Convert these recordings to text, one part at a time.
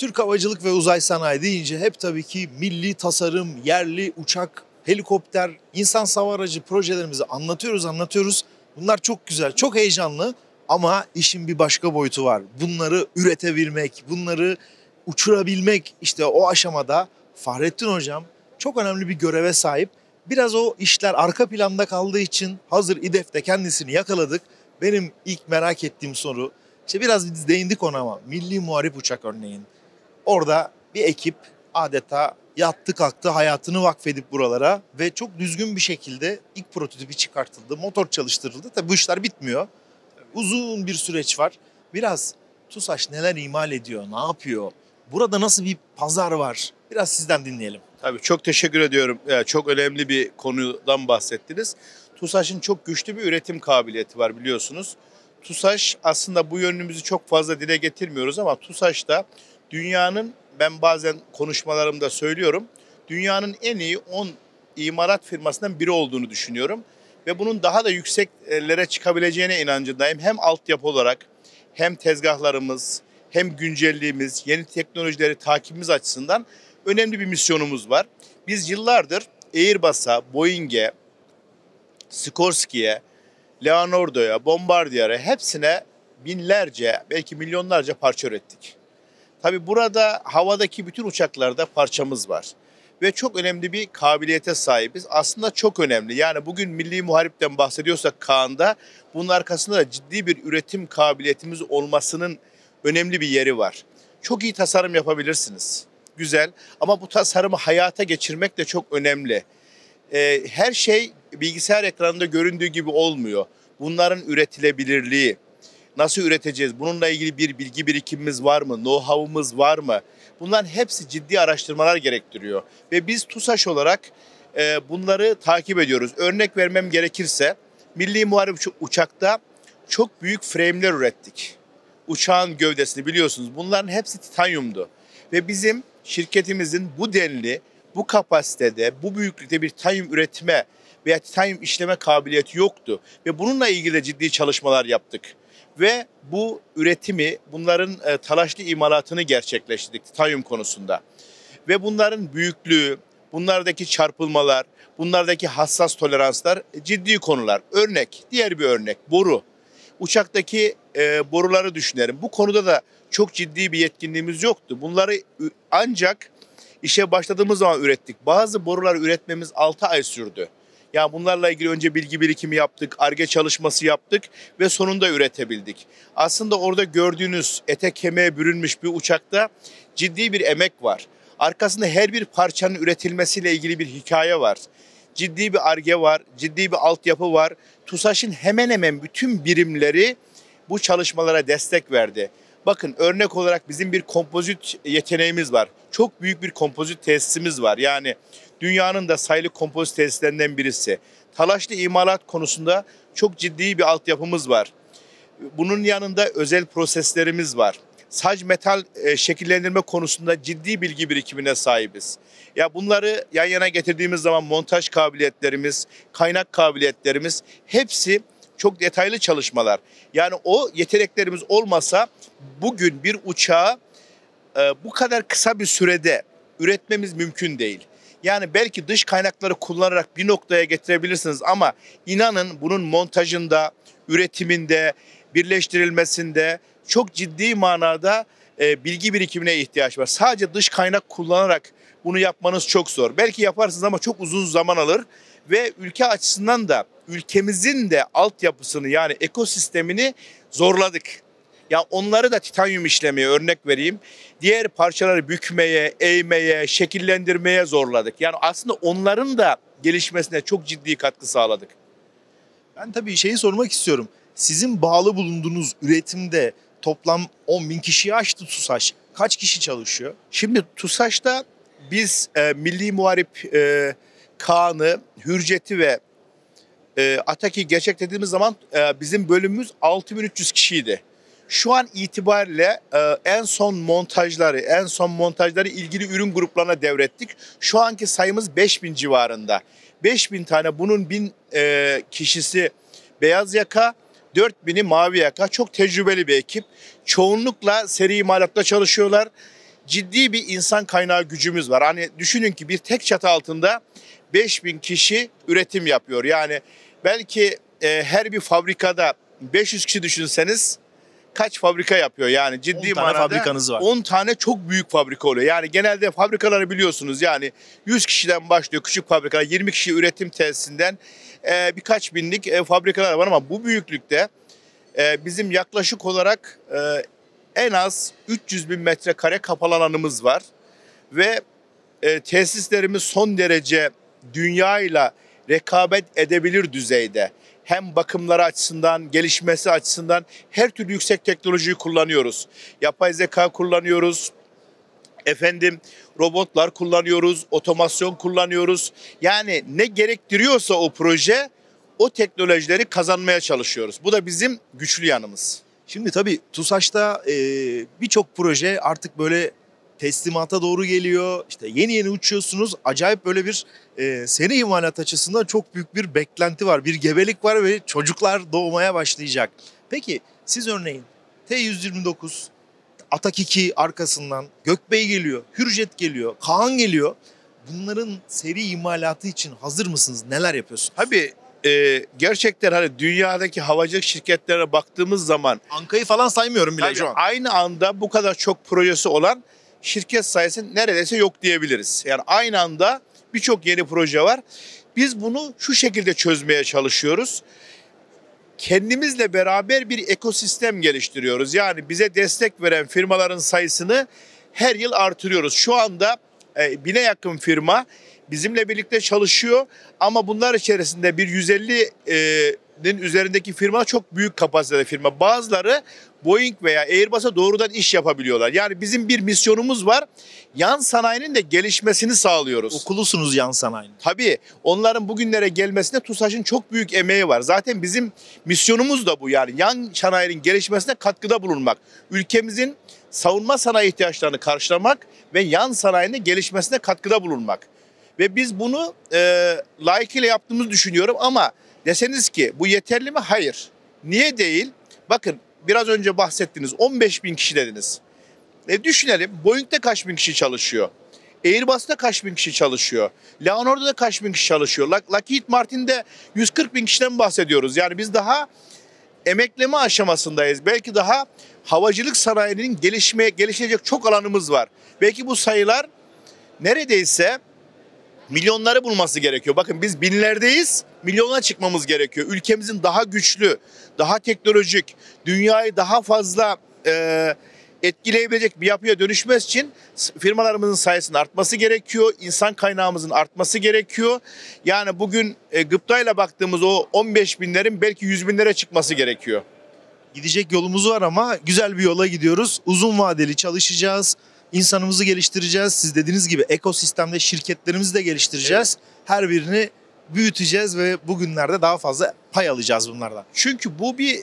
Türk Havacılık ve Uzay Sanayi deyince hep tabii ki milli tasarım, yerli uçak, helikopter, insan hava aracı projelerimizi anlatıyoruz. Bunlar çok güzel, çok heyecanlı ama işin bir başka boyutu var. Bunları üretebilmek, bunları uçurabilmek, işte o aşamada Fahrettin Hocam çok önemli bir göreve sahip. Biraz o işler arka planda kaldığı için hazır İDEF'te kendisini yakaladık. Benim ilk merak ettiğim soru, işte biraz biz değindik ona ama Milli Muharip Uçak örneğin. Orada bir ekip adeta yattı kalktı hayatını vakfedip buralara ve çok düzgün bir şekilde ilk prototipi çıkartıldı, motor çalıştırıldı. Tabii bu işler bitmiyor. Uzun bir süreç var. Biraz TUSAŞ neler imal ediyor, ne yapıyor? Burada nasıl bir pazar var? Biraz sizden dinleyelim. Tabii çok teşekkür ediyorum. Çok önemli bir konudan bahsettiniz. TUSAŞ'ın çok güçlü bir üretim kabiliyeti var biliyorsunuz. TUSAŞ aslında bu yönümüzü çok fazla dile getirmiyoruz ama TUSAŞ'ta dünyanın, ben bazen konuşmalarımda söylüyorum, dünyanın en iyi 10 imalat firmasından biri olduğunu düşünüyorum. Ve bunun daha da yükseklere çıkabileceğine inancındayım. Hem altyapı olarak hem tezgahlarımız hem güncelliğimiz, yeni teknolojileri takibimiz açısından önemli bir misyonumuz var. Biz yıllardır Airbus'a, Boeing'e, Sikorsky'ye, Leonardo'ya, Bombardier'e hepsine binlerce belki milyonlarca parça ürettik. Tabii burada havadaki bütün uçaklarda parçamız var. Ve çok önemli bir kabiliyete sahibiz. Aslında çok önemli. Yani bugün Milli Muharip'ten bahsediyorsak Kaan'da bunun arkasında da ciddi bir üretim kabiliyetimiz olmasının önemli bir yeri var. Çok iyi tasarım yapabilirsiniz. Güzel ama bu tasarımı hayata geçirmek de çok önemli. Her şey bilgisayar ekranında göründüğü gibi olmuyor. Bunların üretilebilirliği, nasıl üreteceğiz? Bununla ilgili bir bilgi birikimimiz var mı? Know-how'ımız var mı? Bunların hepsi ciddi araştırmalar gerektiriyor. Ve biz TUSAŞ olarak bunları takip ediyoruz. Örnek vermem gerekirse Milli Muharip Uçak'ta çok büyük frame'ler ürettik. Uçağın gövdesini biliyorsunuz. Bunların hepsi titanyumdu. Ve bizim şirketimizin bu denli, bu kapasitede, bu büyüklükte bir titanyum üretme veya titanyum işleme kabiliyeti yoktu. Ve bununla ilgili de ciddi çalışmalar yaptık. Ve bu üretimi, bunların talaşlı imalatını gerçekleştirdik titanyum konusunda. Ve bunların büyüklüğü, bunlardaki çarpılmalar, bunlardaki hassas toleranslar ciddi konular. Örnek, diğer bir örnek, boru. Uçaktaki boruları düşünelim. Bu konuda da çok ciddi bir yetkinliğimiz yoktu. Bunları ancak işe başladığımız zaman ürettik. Bazı boruları üretmemiz 6 ay sürdü. Yani bunlarla ilgili önce bilgi birikimi yaptık, Ar-Ge çalışması yaptık ve sonunda üretebildik. Aslında orada gördüğünüz ete kemiğe bürünmüş bir uçakta ciddi bir emek var. Arkasında her bir parçanın üretilmesiyle ilgili bir hikaye var. Ciddi bir Ar-Ge var, ciddi bir altyapı var. TUSAŞ'ın hemen hemen bütün birimleri bu çalışmalara destek verdi. Bakın örnek olarak bizim bir kompozit yeteneğimiz var. Çok büyük bir kompozit tesisimiz var. Yani dünyanın da sayılı kompozit tesislerinden birisi. Talaşlı imalat konusunda çok ciddi bir altyapımız var. Bunun yanında özel proseslerimiz var. Sac metal şekillendirme konusunda ciddi bilgi birikimine sahibiz. Ya bunları yan yana getirdiğimiz zaman montaj kabiliyetlerimiz, kaynak kabiliyetlerimiz hepsi çok detaylı çalışmalar. Yani o yeteneklerimiz olmasa bugün bir uçağı bu kadar kısa bir sürede üretmemiz mümkün değil. Yani belki dış kaynakları kullanarak bir noktaya getirebilirsiniz ama inanın bunun montajında, üretiminde, birleştirilmesinde çok ciddi manada bilgi birikimine ihtiyaç var. Sadece dış kaynak kullanarak bunu yapmanız çok zor. Belki yaparsınız ama çok uzun zaman alır ve ülke açısından da ülkemizin de altyapısını yani ekosistemini zorladık. Ya onları da titanyum işlemeye örnek vereyim. Diğer parçaları bükmeye, eğmeye, şekillendirmeye zorladık. Yani aslında onların da gelişmesine çok ciddi katkı sağladık. Ben tabii şeyi sormak istiyorum. Sizin bağlı bulunduğunuz üretimde toplam 10 bin kişiyi aştı TUSAŞ. Kaç kişi çalışıyor? Şimdi TUSAŞ'ta biz Milli Muharip Kaan'ı, Hürjet'i ve Atak'i gerçeklediğimiz zaman bizim bölümümüz 6300 kişiydi. Şu an itibariyle en son montajları ilgili ürün gruplarına devrettik. Şu anki sayımız 5000 civarında. 5000 tane bunun 1000 kişisi beyaz yaka, 4000'i mavi yaka. Çok tecrübeli bir ekip. Çoğunlukla seri imalatta çalışıyorlar. ciddi bir insan kaynağı gücümüz var. Hani düşünün ki bir tek çatı altında 5.000 kişi üretim yapıyor. Yani belki her bir fabrikada 500 kişi düşünseniz kaç fabrika yapıyor? Yani ciddi 10 tane manada fabrikanız var. 10 tane çok büyük fabrika oluyor. Yani genelde fabrikaları biliyorsunuz, yani 100 kişiden başlıyor küçük fabrikalar, 20 kişi üretim tesisinden birkaç binlik fabrikalar var ama bu büyüklükte bizim yaklaşık olarak en az 300 bin metrekare kapalı alanımız var ve tesislerimiz son derece dünyayla rekabet edebilir düzeyde. Hem bakımları açısından, gelişmesi açısından her türlü yüksek teknolojiyi kullanıyoruz. Yapay zeka kullanıyoruz, robotlar kullanıyoruz, otomasyon kullanıyoruz. Yani ne gerektiriyorsa o proje, o teknolojileri kazanmaya çalışıyoruz. Bu da bizim güçlü yanımız. Şimdi tabii TUSAŞ'ta birçok proje artık böyle teslimata doğru geliyor. İşte yeni yeni uçuyorsunuz. Acayip böyle bir seri imalat açısından çok büyük bir beklenti var. Bir gebelik var ve çocuklar doğmaya başlayacak. Peki siz örneğin T-129, Atak 2 arkasından Gökbey geliyor, Hürjet geliyor, Kaan geliyor. Bunların seri imalatı için hazır mısınız? Neler yapıyorsunuz? Tabii gerçekten hani dünyadaki havacılık şirketlerine baktığımız zaman Anka'yı falan saymıyorum bile tabii şu an. aynı anda bu kadar çok projesi olan şirket sayısı neredeyse yok diyebiliriz. Yani aynı anda birçok yeni proje var. Biz bunu şu şekilde çözmeye çalışıyoruz. Kendimizle beraber bir ekosistem geliştiriyoruz. Yani bize destek veren firmaların sayısını her yıl artırıyoruz. Şu anda 1000'e yakın firma bizimle birlikte çalışıyor ama bunlar içerisinde bir 150'nin üzerindeki firma çok büyük kapasitede firma. Bazıları Boeing veya Airbus'a doğrudan iş yapabiliyorlar. Yani bizim bir misyonumuz var. Yan sanayinin de gelişmesini sağlıyoruz. Okulusunuz yan sanayinin. Tabii onların bugünlere gelmesinde TUSAŞ'ın çok büyük emeği var. Zaten bizim misyonumuz da bu, yani yan sanayinin gelişmesine katkıda bulunmak. Ülkemizin savunma sanayi ihtiyaçlarını karşılamak ve yan sanayinin gelişmesine katkıda bulunmak. Ve biz bunu layıkıyla yaptığımızı düşünüyorum ama deseniz ki bu yeterli mi? Hayır. Niye değil? Bakın biraz önce bahsettiniz, 15 bin kişi dediniz. Düşünelim, Boeing'de kaç bin kişi çalışıyor? Airbus'ta kaç bin kişi çalışıyor? Leonardo'da kaç bin kişi çalışıyor? Lockheed Martin'de 140 bin kişiden bahsediyoruz. Yani biz daha emekleme aşamasındayız. Belki daha havacılık sanayinin gelişecek çok alanımız var. Belki bu sayılar neredeyse milyonları bulması gerekiyor. Bakın biz binlerdeyiz, milyona çıkmamız gerekiyor. Ülkemizin daha güçlü, daha teknolojik, dünyayı daha fazla etkileyebilecek bir yapıya dönüşmesi için firmalarımızın sayısının artması gerekiyor. İnsan kaynağımızın artması gerekiyor. Yani bugün gıptayla baktığımız o 15 binlerin belki 100 binlere çıkması gerekiyor. Gidecek yolumuz var ama güzel bir yola gidiyoruz. Uzun vadeli çalışacağız. İnsanımızı geliştireceğiz. Siz dediğiniz gibi ekosistemde şirketlerimizi de geliştireceğiz. Evet. Her birini büyüteceğiz ve bugünlerde daha fazla pay alacağız bunlardan. Çünkü bu bir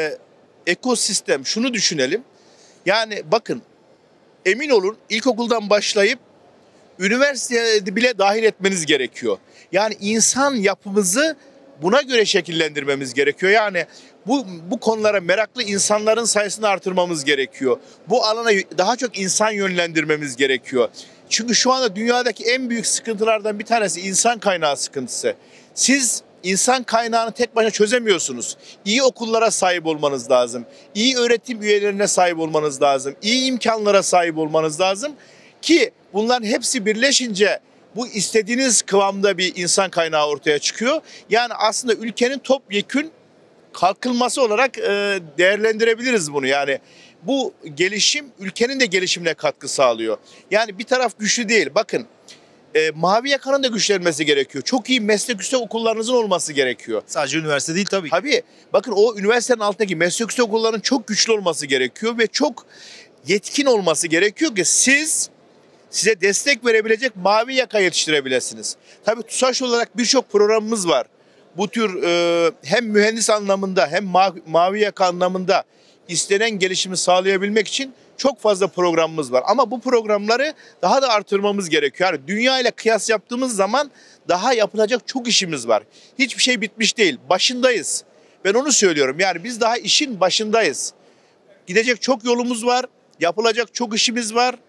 ekosistem. Şunu düşünelim. Yani bakın, emin olun ilkokuldan başlayıp üniversiteye bile dahil etmeniz gerekiyor. Yani insan yapımızı buna göre şekillendirmemiz gerekiyor. Yani bu konulara meraklı insanların sayısını artırmamız gerekiyor. Bu alana daha çok insan yönlendirmemiz gerekiyor. Çünkü şu anda dünyadaki en büyük sıkıntılardan bir tanesi insan kaynağı sıkıntısı. Siz insan kaynağını tek başına çözemiyorsunuz. İyi okullara sahip olmanız lazım. İyi öğretim üyelerine sahip olmanız lazım. İyi imkanlara sahip olmanız lazım ki bunların hepsi birleşince bu istediğiniz kıvamda bir insan kaynağı ortaya çıkıyor. Yani aslında ülkenin topyekün kalkınması olarak değerlendirebiliriz bunu. Yani bu gelişim ülkenin de gelişimine katkı sağlıyor. Yani bir taraf güçlü değil. Bakın mavi yakanın da güçlenmesi gerekiyor. Çok iyi mesleküstü okullarınızın olması gerekiyor. Sadece üniversite değil tabii. Tabii. Bakın o üniversitenin altındaki mesleküstü okulların çok güçlü olması gerekiyor ve çok yetkin olması gerekiyor ki size destek verebilecek mavi yaka yetiştirebilirsiniz. Tabii TUSAŞ olarak birçok programımız var. Bu tür hem mühendis anlamında hem mavi yaka anlamında istenen gelişimi sağlayabilmek için çok fazla programımız var. Ama bu programları daha da artırmamız gerekiyor. Yani dünya ile kıyas yaptığımız zaman daha yapılacak çok işimiz var. Hiçbir şey bitmiş değil. Başındayız. Ben onu söylüyorum. Yani biz daha işin başındayız. Gidecek çok yolumuz var. Yapılacak çok işimiz var.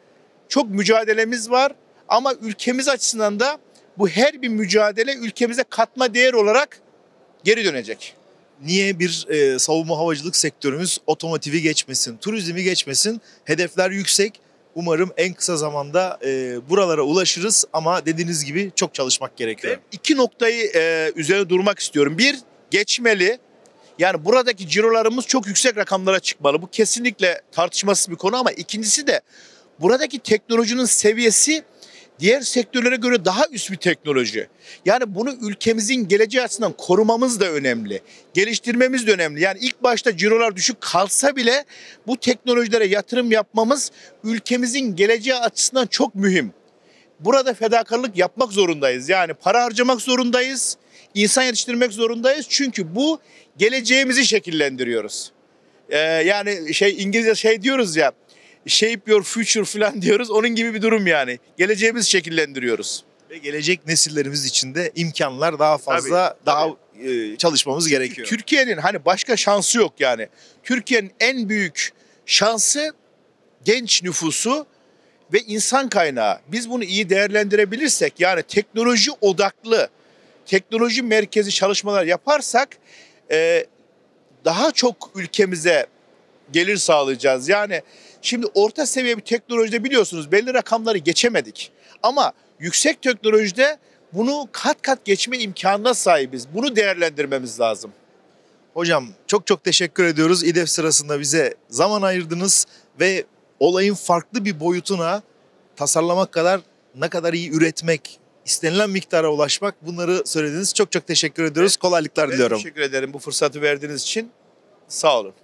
çok mücadelemiz var ama ülkemiz açısından da bu her bir mücadele ülkemize katma değer olarak geri dönecek. Niye bir savunma havacılık sektörümüz otomotivi geçmesin, turizmi geçmesin? Hedefler yüksek. Umarım en kısa zamanda buralara ulaşırız ama dediğiniz gibi çok çalışmak gerekiyor. Ben iki noktayı üzerine durmak istiyorum. Bir, geçmeli. Yani buradaki cirolarımız çok yüksek rakamlara çıkmalı. Bu kesinlikle tartışmasız bir konu ama ikincisi de buradaki teknolojinin seviyesi diğer sektörlere göre daha üst bir teknoloji. Yani bunu ülkemizin geleceği açısından korumamız da önemli. Geliştirmemiz de önemli. Yani ilk başta cirolar düşük kalsa bile bu teknolojilere yatırım yapmamız ülkemizin geleceği açısından çok mühim. Burada fedakarlık yapmak zorundayız. Yani para harcamak zorundayız. İnsan yetiştirmek zorundayız. Çünkü bu geleceğimizi şekillendiriyoruz. Yani İngilizce diyoruz ya, shape your future falan diyoruz. Onun gibi bir durum yani. Geleceğimizi şekillendiriyoruz. Ve gelecek nesillerimiz için de imkanlar daha fazla, daha çalışmamız gerekiyor. Türkiye'nin hani başka şansı yok yani. Türkiye'nin en büyük şansı genç nüfusu ve insan kaynağı. Biz bunu iyi değerlendirebilirsek, yani teknoloji odaklı, teknoloji merkezi çalışmalar yaparsak daha çok ülkemize gelir sağlayacağız. Yani şimdi orta seviye bir teknolojide biliyorsunuz belli rakamları geçemedik. Ama yüksek teknolojide bunu kat kat geçme imkanına sahibiz. Bunu değerlendirmemiz lazım. Hocam çok çok teşekkür ediyoruz. İDEF sırasında bize zaman ayırdınız ve olayın farklı bir boyutuna tasarlamak kadar ne kadar iyi üretmek, istenilen miktara ulaşmak, bunları söylediniz. Çok çok teşekkür ediyoruz. Kolaylıklar Ben diliyorum. teşekkür ederim bu fırsatı verdiğiniz için. Sağ olun.